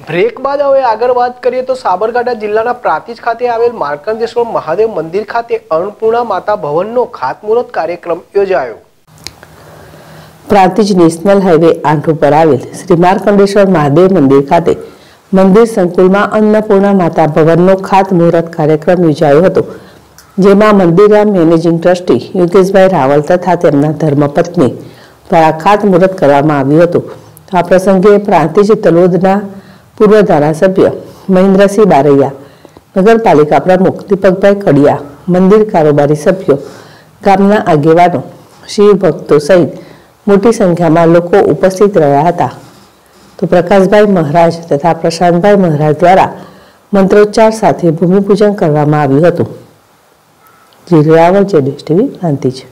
Break બાદ હવે આગળ વાત કરીએ તો સાબરકાંઠા જિલ્લાના પ્રાંતિજ ખાતે આવેલ માર્કંડેશ્વર મહાદેવ મંદિર ખાતે અન્નપૂર્ણા માતા ભવનનો ખાતમુહૂર્ત કાર્યક્રમ યોજાયો। પ્રાંતિજ નેશનલ હાઈવે 8 ઉપર આવેલ શ્રી માર્કંડેશ્વર મહાદેવ મંદિર ખાતે મંદિર સંકુલમાં અન્નપૂર્ણા માતા ભવનનો ખાતમુહૂર્ત કાર્યક્રમ યોજાયો હતો, જેમાં મંદિરના મેનેજિંગ ટ્રસ્ટી યોગેશભાઈ રાવલ તથા તેમના ધર્મપત્ની દ્વારા ખાતમુહૂર્ત કરવામાં આવ્યું હતું। આ પ્રસંગે પ્રાંતિજ તલોદના પૂર્વ ધારાસભ્ય મહેન્દ્રસિંહ બારૈયા, નગરપાલિકા પ્રમુખ દીપકભાઈ કડિયા, મંદિર કારોબારી સભ્યો, ગામના આગેવાનો, શિવ ભક્તો સહિત મોટી સંખ્યામાં લોકો ઉપસ્થિત રહ્યા હતા। તો પ્રકાશભાઈ મહારાજ તથા પ્રશાંતભાઈ મહારાજ દ્વારા મંત્રોચ્ચાર સાથે ભૂમિપૂજન કરવામાં આવ્યું હતું। જી રાવલ, જેડેશ ટીવી, પ્રાંતિજ।